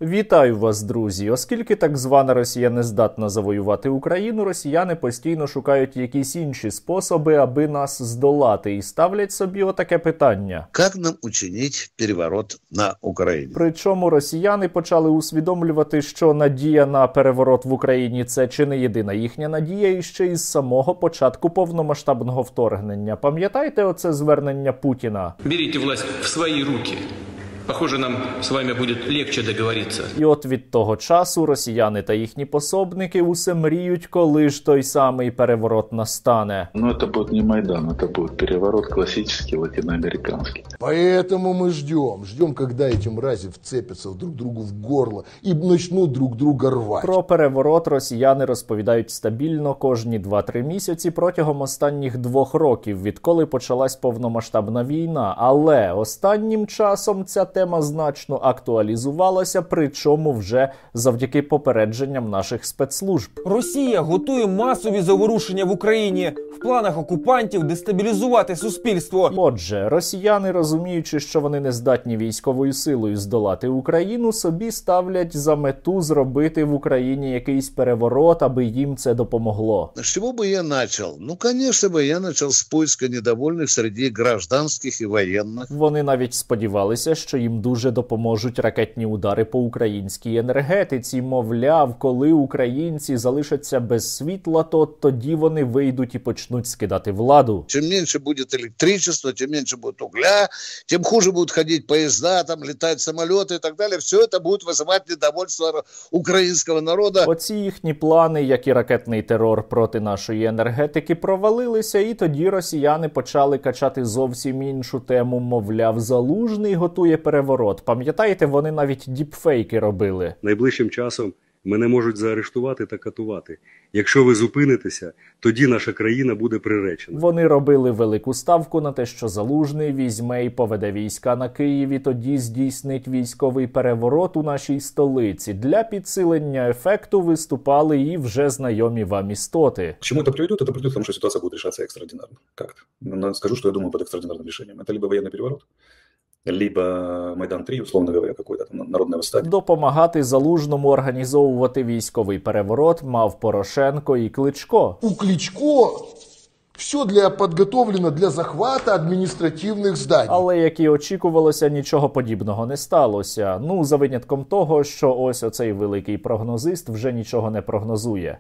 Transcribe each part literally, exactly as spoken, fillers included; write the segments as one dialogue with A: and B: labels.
A: Вітаю вас, друзі! Оскільки так звана Росія не здатна завоювати Україну, росіяни постійно шукають якісь інші способи, аби нас здолати, і ставлять собі отаке питання.
B: Як нам учинити переворот на Україні?
A: Причому росіяни почали усвідомлювати, що надія на переворот в Україні – це чи не єдина їхня надія, і ще із самого початку повномасштабного вторгнення. Пам'ятаєте оце звернення Путіна?
C: Беріть власть в свої руки. Похоже, нам з вами буде легче договоритися.
A: І от від того часу росіяни та їхні пособники усе мріють, коли ж той самий переворот настане.
D: Ну, це буде не Майдан, це буде переворот класичний латиноамериканський.
E: Поэтому мы ждем, ждем, когда эти мрази вцепятся друг другу в горло и начнут друг друга рвать.
A: Про переворот росіяни розповідають стабільно кожні два-три місяці протягом останніх двох років, відколи почалась повномасштабна війна. Але останнім часом ця тема значно актуалізувалася, причому вже завдяки попередженням наших спецслужб.
F: Росія готує масові заворушення в Україні. В планах окупантів дестабілізувати суспільство.
A: Отже, росіяни, розуміючи, що вони не здатні військовою силою здолати Україну, собі ставлять за мету зробити в Україні якийсь переворот, аби їм це допомогло.
B: З чого би я почав? Ну, звісно, би я почав з поиска недовольних серед гражданських і воєнних.
A: Вони навіть сподівалися, що їм дуже допоможуть ракетні удари по українській енергетиці. Мовляв, коли українці залишаться без світла, то тоді вони вийдуть і почнуть скидати владу.
B: Чим менше буде електричества, тим менше буде угля, тим хуже будуть ходити поїзда, там літають самоліти і так далі. Все це буде викликати недовольство українського народу.
A: Оці їхні плани, як і ракетний терор проти нашої енергетики, провалилися, і тоді росіяни почали качати зовсім іншу тему. Мовляв, Залужний готує переворот. Пам'ятаєте, вони навіть діпфейки робили.
G: Найближчим часом мене можуть заарештувати та катувати. Якщо ви зупинитеся, тоді наша країна буде приречена.
A: Вони робили велику ставку на те, що Залужний візьме і поведе війська на Київ, і тоді здійснить військовий переворот у нашій столиці. Для підсилення ефекту виступали і вже знайомі вам істоти.
D: К чему это приведет? Это приведет к тому, что ситуация будет решаться экстраординарно. Как-то. Скажу, что я думаю под экстраординарным решением. Это либо военный переворот, либо Майдан три, условно говоря, какое-то там народне восстання.
A: Допомагати Залужному організовувати військовий переворот мав Порошенко і Кличко.
E: У Кличко все для підготовлено для захвату адміністративних зданий.
A: Але, як і очікувалося, нічого подібного не сталося. Ну, за винятком того, що ось оцей великий прогнозист вже нічого не прогнозує.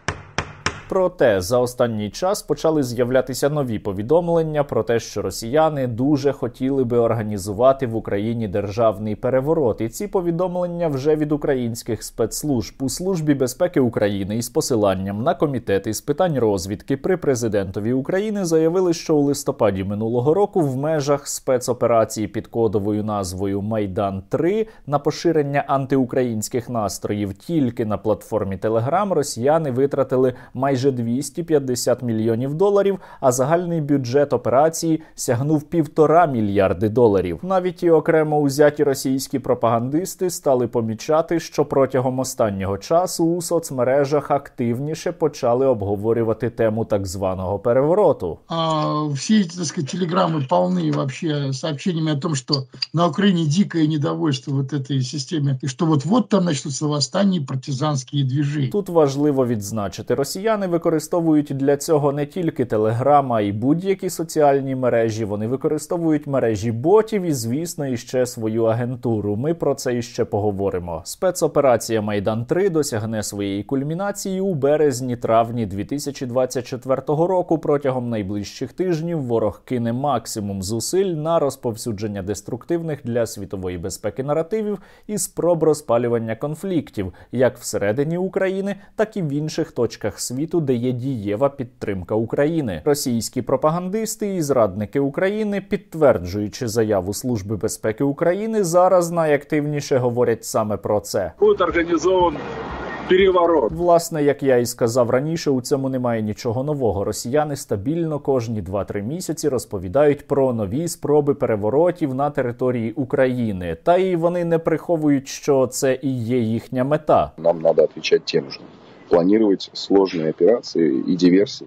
A: Проте за останній час почали з'являтися нові повідомлення про те, що росіяни дуже хотіли би організувати в Україні державний переворот. І ці повідомлення вже від українських спецслужб. У Службі безпеки України із посиланням на комітет із питань розвідки при президентові України заявили, що у листопаді минулого року в межах спецоперації під кодовою назвою Майдан три на поширення антиукраїнських настроїв тільки на платформі Telegram росіяни витратили майже майже двісті п'ятдесят мільйонів доларів, а загальний бюджет операції сягнув півтора мільярди доларів. Навіть і окремо узяті російські пропагандисти стали помічати, що протягом останнього часу у соцмережах активніше почали обговорювати тему так званого перевороту.
H: А, всі, так сказати, телеграми повні вообще сообщениями о том, що на Україні дике недовольство вот этой системі, і що вот-вот там начнуться восстання, партизанські движення.
A: Тут важливо відзначити, росіяни використовують для цього не тільки Телеграм, а й будь-які соціальні мережі. Вони використовують мережі ботів і, звісно, іще свою агентуру. Ми про це іще поговоримо. Спецоперація Майдан три досягне своєї кульмінації у березні-травні дві тисячі двадцять четвертого року. Протягом найближчих тижнів ворог кине максимум зусиль на розповсюдження деструктивних для світової безпеки наративів і спроб розпалювання конфліктів, як всередині України, так і в інших точках світу, де є дієва підтримка України. Російські пропагандисти і зрадники України, підтверджуючи заяву Служби безпеки України, зараз найактивніше говорять саме про це.
I: Буде організований переворот.
A: Власне, як я і сказав раніше, у цьому немає нічого нового. Росіяни стабільно кожні два-три місяці розповідають про нові спроби переворотів на території України. Та і вони не приховують, що це і є їхня мета.
J: Нам треба відповідати тим же. Планировать сложные операции и диверсии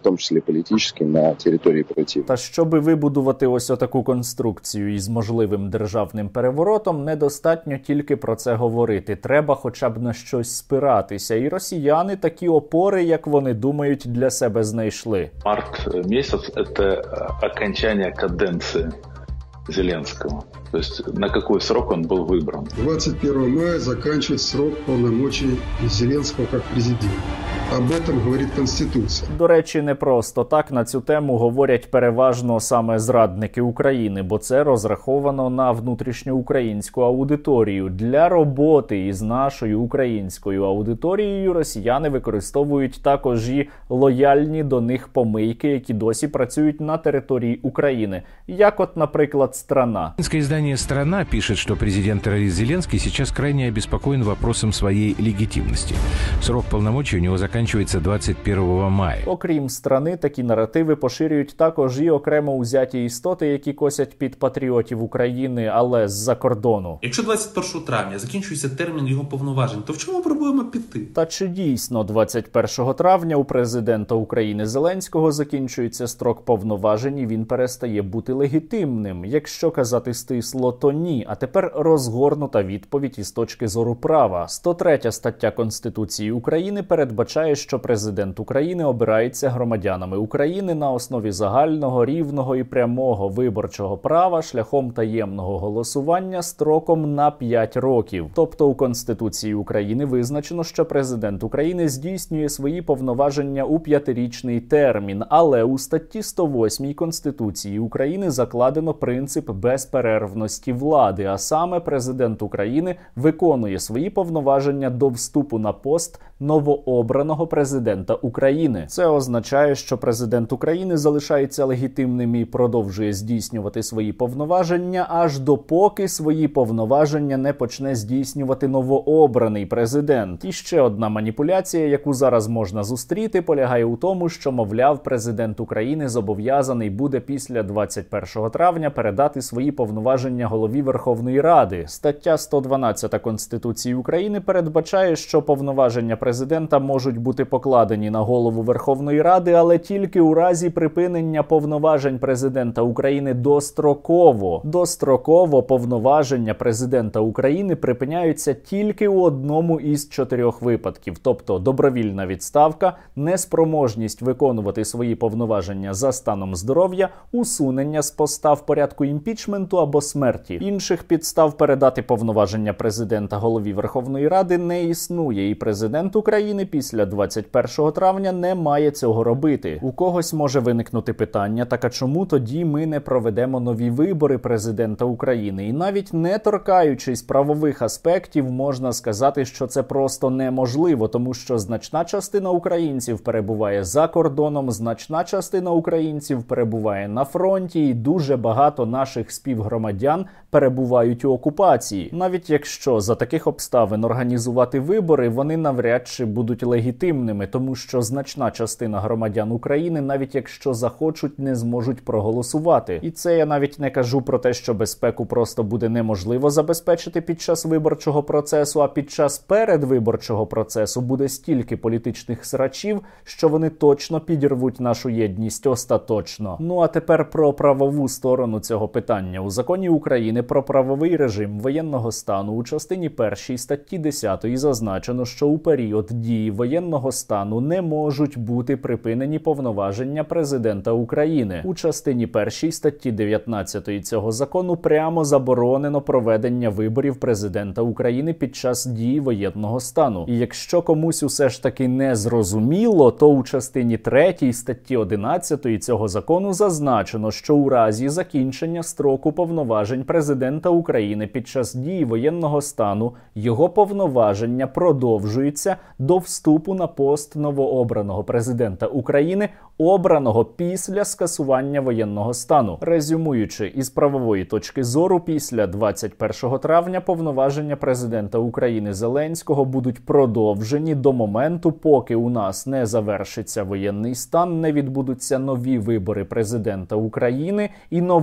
J: том числе политически, на территории противника.
A: Та щоби вибудувати ось отаку конструкцію із можливим державним переворотом, недостатньо тільки про це говорити. Треба хоча б на щось спиратися. І росіяни такі опори, як вони думають, для себе знайшли.
K: Март місяць – це окончання каденції Зеленского. То есть на какой срок он был выбран?
L: двадцать первого мая заканчивается срок полномочий Зеленского как президента. Об этом говорить Конституція.
A: До речі, не просто так на цю тему говорять переважно саме зрадники України, бо це розраховано на внутрішньоукраїнську аудиторію. Для роботи із нашою українською аудиторією росіяни використовують також і лояльні до них помийки, які досі працюють на території України. Як от, наприклад, «Страна».
M: Издание «Страна» пишет, что президент-террорист Зеленский сейчас крайне обеспокоен вопросом своей легитимности. Срок полномочий у него заканчивается двадцать первого мая.
A: Окрім «Страни», такі наративи поширюють також і окремо узяті істоти, які косять під патріотів України, але з-за кордону.
N: Якщо двадцять першого травня закінчується термін його повноважень, то в чому пробуємо піти?
A: Та чи дійсно двадцять першого травня у президента України Зеленського закінчується строк повноважень і він перестає бути легітимним? Якщо казати стисло, то ні. А тепер розгорнута відповідь із точки зору права. сто третя стаття Конституції України передбачає, що президент України обирається громадянами України на основі загального, рівного і прямого виборчого права шляхом таємного голосування строком на п'ять років. Тобто у Конституції України визначено, що президент України здійснює свої повноваження у п'ятирічний термін, але у статті сто восьмій Конституції України закладено принцип безперервності влади, а саме президент України виконує свої повноваження до вступу на пост новообраного президента України. Це означає, що президент України залишається легітимним і продовжує здійснювати свої повноваження, аж допоки свої повноваження не почне здійснювати новообраний президент. І ще одна маніпуляція, яку зараз можна зустріти, полягає у тому, що, мовляв, президент України зобов'язаний буде після двадцять першого травня передати свої повноваження голові Верховної Ради. Стаття сто дванадцята Конституції України передбачає, що повноваження президента можуть бути покладені на голову Верховної Ради, але тільки у разі припинення повноважень президента України достроково. Достроково повноваження президента України припиняються тільки у одному із чотирьох випадків, тобто добровільна відставка, неспроможність виконувати свої повноваження за станом здоров'я, усунення з поста в порядку імпічменту або смерті. Інших підстав передати повноваження президента голові Верховної Ради не існує, і президент України після двадцять першого травня не має цього робити. У когось може виникнути питання, так а чому тоді ми не проведемо нові вибори президента України? І навіть не торкаючись правових аспектів, можна сказати, що це просто неможливо, тому що значна частина українців перебуває за кордоном, значна частина українців перебуває на фронті, і дуже багато наших співгромадян перебувають у окупації. Навіть якщо за таких обставин організувати вибори, вони навряд чи будуть легітимними, тому що значна частина громадян України, навіть якщо захочуть, не зможуть проголосувати. І це я навіть не кажу про те, що безпеку просто буде неможливо забезпечити під час виборчого процесу, а під час передвиборчого процесу буде стільки політичних срачів, що вони точно підірвуть нашу єдність остаточно. Ну а тепер про правову сторону цього питання. У законі України про правовий режим воєнного стану у частині першій статті десятої зазначено, що у період дії воєнного стану не можуть бути припинені повноваження президента України. У частині першій статті дев'ятнадцятої цього закону прямо заборонено проведення виборів президента України під час дії воєнного стану. І якщо комусь усе ж таки не зрозуміло, то у частині третій статті одинадцятої цього закону зазначено, що у разі закінчення строку повноважень президента України під час дії воєнного стану його повноваження продовжуються до вступу на пост новообраного президента України, обраного після скасування воєнного стану. Резюмуючи, із правової точки зору, після двадцять першого травня повноваження президента України Зеленського будуть продовжені до моменту, поки у нас не завершиться воєнний стан, не відбудуться нові вибори президента України і новий президент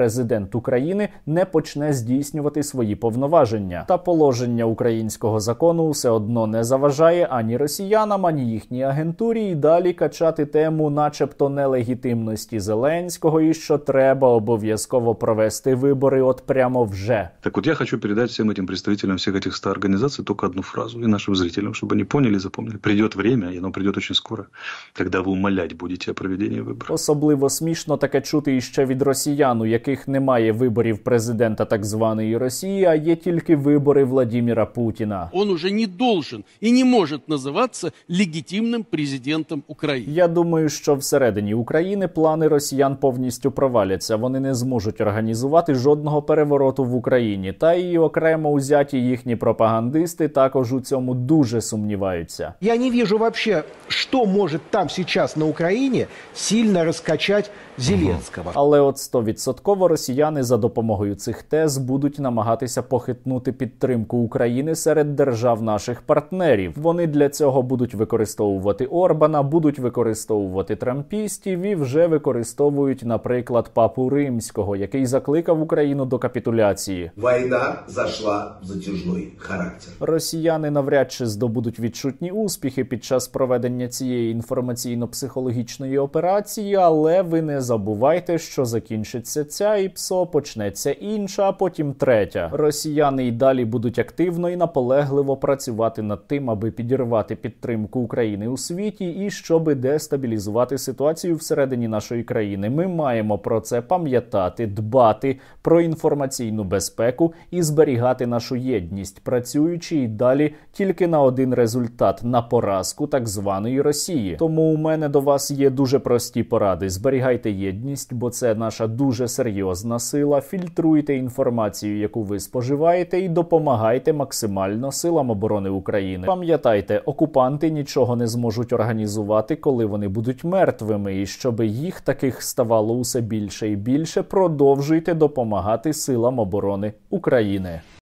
A: президент України не почне здійснювати свої повноваження. Та положення українського закону все одно не заважає ані росіянам, ані їхній агентурі і далі качати тему начебто нелегітимності Зеленського і що треба обов'язково провести вибори от прямо вже.
D: Так вот я хочу передать всем этим представителям всех этих ста организаций только одну фразу и нашим зрителям, чтобы они поняли, запомнили. Придет время, и оно придет очень скоро, когда вы умолять будете о проведении выборов.
A: Особливо смішно таке чути іще від росіян, у яких немає виборів президента так званої Росії, а є тільки вибори Владимира Путіна.
O: Он уже не должен и не может называться легитимным президентом України.
A: Я думаю, що всередині України плани росіян повністю проваляться. Вони не зможуть організувати жодного перевороту в Україні. Та і окремо узяті їхні пропагандисти також у цьому дуже сумніваються.
P: Я не вижу вообще, что может там сейчас на Украине сильно раскачать Зеленського.
A: Але от стовідсотково росіяни за допомогою цих тез будуть намагатися похитнути підтримку України серед держав наших партнерів. Вони для цього будуть використовувати Орбана, будуть використовувати трампістів і вже використовують, наприклад, папу Римського, який закликав Україну до капітуляції.
Q: Війна зайшла в затяжний характер.
A: Росіяни навряд чи здобудуть відчутні успіхи під час проведення цієї інформаційно-психологічної операції, але ви не забувайте, що закінчиться ця і псо, почнеться інша, а потім третя. Росіяни й далі будуть активно і наполегливо працювати над тим, аби підірвати підтримку України у світі і щоб дестабілізувати ситуацію всередині нашої країни. Ми маємо про це пам'ятати, дбати про інформаційну безпеку і зберігати нашу єдність, працюючи і далі тільки на один результат – на поразку так званої Росії. Тому у мене до вас є дуже прості поради. Зберігайте єдність, бо це наша дуже серйозна сила. Фільтруйте інформацію, яку ви споживаєте, і допомагайте максимально силам оборони України. Пам'ятайте, окупанти нічого не зможуть організувати, коли вони будуть мертвими. І щоб їх таких ставало усе більше і більше, продовжуйте допомагати силам оборони України.